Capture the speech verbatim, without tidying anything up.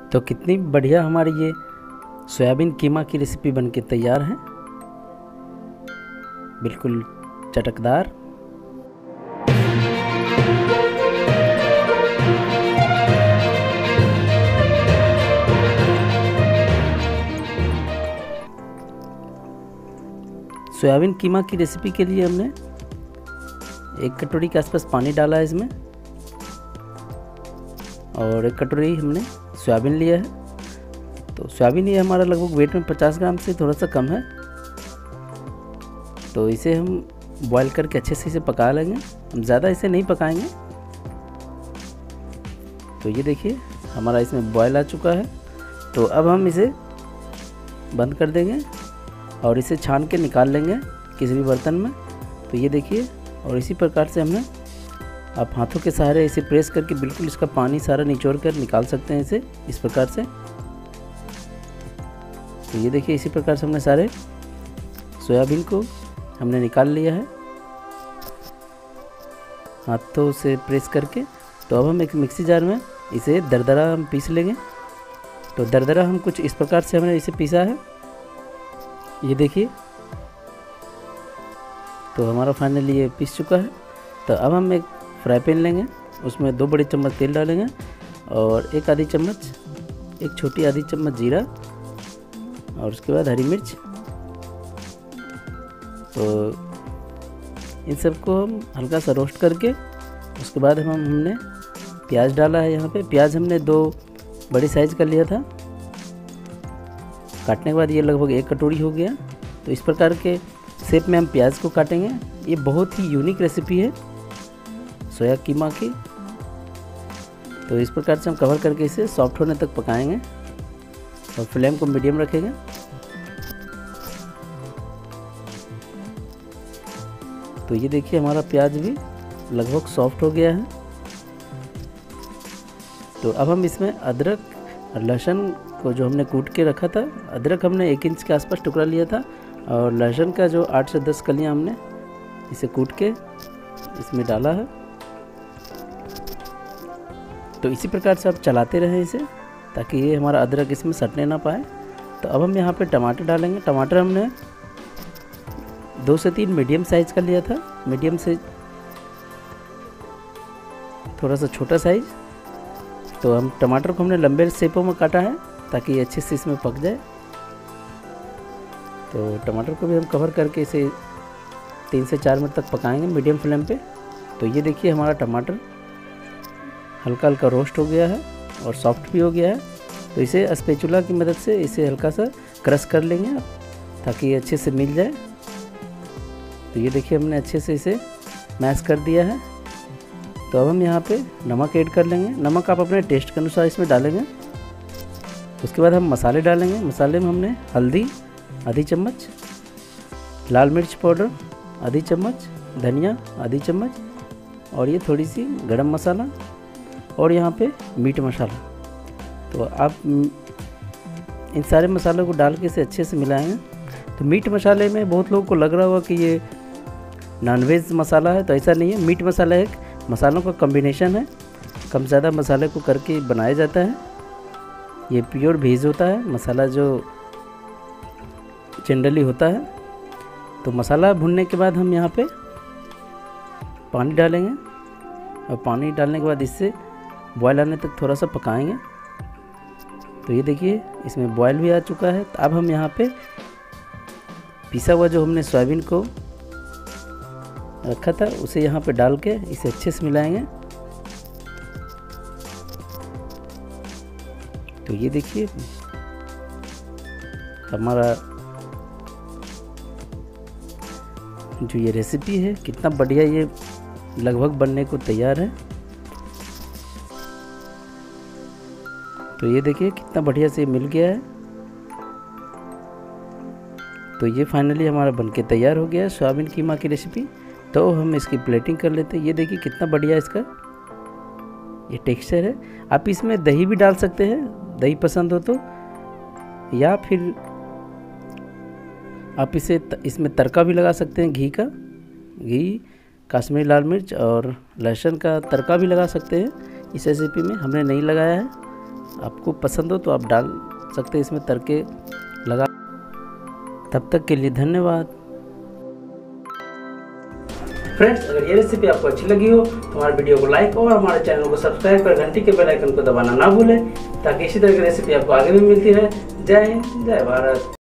तो कितनी बढ़िया हमारी ये सोयाबीन कीमा की रेसिपी बनके तैयार है, बिल्कुल चटकदार। सोयाबीन कीमा की रेसिपी के लिए हमने एक कटोरी के आसपास पानी डाला है इसमें, और एक कटोरी हमने सोयाबीन लिया है। तो सोयाबीन ये हमारा लगभग वेट में पचास ग्राम से थोड़ा सा कम है। तो इसे हम बॉईल करके अच्छे से इसे पका लेंगे, हम ज़्यादा इसे नहीं पकाएंगे। तो ये देखिए हमारा इसमें बॉईल आ चुका है। तो अब हम इसे बंद कर देंगे और इसे छान के निकाल लेंगे किसी भी बर्तन में। तो ये देखिए, और इसी प्रकार से हमने आप हाथों के सहारे इसे प्रेस करके बिल्कुल इसका पानी सारा निचोड़ कर निकाल सकते हैं इसे इस प्रकार से। तो ये देखिए इसी प्रकार से हमने सारे सोयाबीन को हमने निकाल लिया है हाथों से प्रेस करके। तो अब हम एक मिक्सी जार में इसे दरदरा हम पीस लेंगे। तो दरदरा हम कुछ इस प्रकार से हमने इसे पीसा है, ये देखिए। तो हमारा फाइनली ये पीस चुका है। तो अब हम एक फ्राई पैन लेंगे, उसमें दो बड़े चम्मच तेल डालेंगे और एक आधी चम्मच एक छोटी आधी चम्मच जीरा और उसके बाद हरी मिर्च। तो इन सबको हम हल्का सा रोस्ट करके उसके बाद हम हमने प्याज डाला है। यहाँ पे प्याज हमने दो बड़ी साइज़ का लिया था, काटने के बाद ये लगभग एक कटोरी हो गया। तो इस प्रकार के शेप में हम प्याज को काटेंगे। ये बहुत ही यूनिक रेसिपी है सोया कीमा की। तो इस प्रकार से हम कवर करके इसे सॉफ्ट होने तक पकाएंगे और फ्लेम को मीडियम रखेंगे। तो ये देखिए हमारा प्याज भी लगभग सॉफ्ट हो गया है। तो अब हम इसमें अदरक और लहसुन को जो हमने कूट के रखा था, अदरक हमने एक इंच के आसपास टुकड़ा लिया था और लहसुन का जो आठ से दस कलियां हमने इसे कूट के इसमें डाला है। तो इसी प्रकार से आप चलाते रहें इसे ताकि ये हमारा अदरक इसमें सटने ना पाए। तो अब हम यहाँ पे टमाटर डालेंगे। टमाटर हमने दो से तीन मीडियम साइज़ का लिया था, मीडियम से थोड़ा सा छोटा साइज़। तो हम टमाटर को हमने लंबे शेपों में काटा है ताकि ये अच्छे से इसमें पक जाए। तो टमाटर को भी हम कवर करके इसे तीन से चार मिनट तक पकाएंगे मीडियम फ्लेम पे। तो ये देखिए हमारा टमाटर हल्का हल्का रोस्ट हो गया है और सॉफ्ट भी हो गया है। तो इसे स्पैचुला की मदद से इसे हल्का सा क्रश कर लेंगे ताकि ये अच्छे से मिल जाए। तो ये देखिए हमने अच्छे से इसे मैश कर दिया है। तो अब हम यहाँ पे नमक ऐड कर लेंगे। नमक आप अपने टेस्ट के अनुसार इसमें डालेंगे। उसके बाद हम मसाले डालेंगे। मसाले में हमने हल्दी आधी चम्मच, लाल मिर्च पाउडर आधी चम्मच, धनिया आधी चम्मच और ये थोड़ी सी गरम मसाला और यहाँ पे मीट मसाला। तो आप इन सारे मसालों को डाल के इसे अच्छे से मिलाएंगे। तो मीट मसाले में बहुत लोगों को लग रहा होगा कि ये नॉनवेज मसाला है, तो ऐसा नहीं है। मीट मसाला एक मसालों का कॉम्बिनेशन है, कम ज़्यादा मसाले को करके बनाया जाता है। ये प्योर वेज होता है मसाला जो जनरली होता है। तो मसाला भुनने के बाद हम यहाँ पे पानी डालेंगे और पानी डालने के बाद इससे बॉयल आने तक थोड़ा सा पकाएंगे। तो ये देखिए इसमें बॉयल भी आ चुका है। तो अब हम यहाँ पे पिसा हुआ जो हमने सोयाबीन को रखा था उसे यहाँ पे डाल के इसे अच्छे से मिलाएंगे। तो ये देखिए हमारा जो ये रेसिपी है कितना बढ़िया ये लगभग बनने को तैयार है। तो ये देखिए कितना बढ़िया से मिल गया है। तो ये फाइनली हमारा बनके तैयार हो गया है सोयाबीन कीमा की रेसिपी। तो हम इसकी प्लेटिंग कर लेते हैं। ये देखिए कितना बढ़िया इसका ये टेक्सचर है। आप इसमें दही भी डाल सकते हैं, दही पसंद हो तो, या फिर आप इसे इसमें तड़का भी लगा सकते हैं। घी का घी कश्मीरी लाल मिर्च और लहसुन का तड़का भी लगा सकते हैं। इस रेसिपी में हमने नहीं लगाया है, आपको पसंद हो तो आप डाल सकते हैं इसमें तड़के लगा। तब तक के लिए धन्यवाद। फ्रेंड्स, अगर ये रेसिपी आपको अच्छी लगी हो तो हमारे वीडियो को लाइक और हमारे चैनल को सब्सक्राइब कर घंटी के बेल आइकन को दबाना ना भूलें, ताकि इसी तरह की रेसिपी आपको आगे भी मिलती रहे। जय हिंद, जय भारत।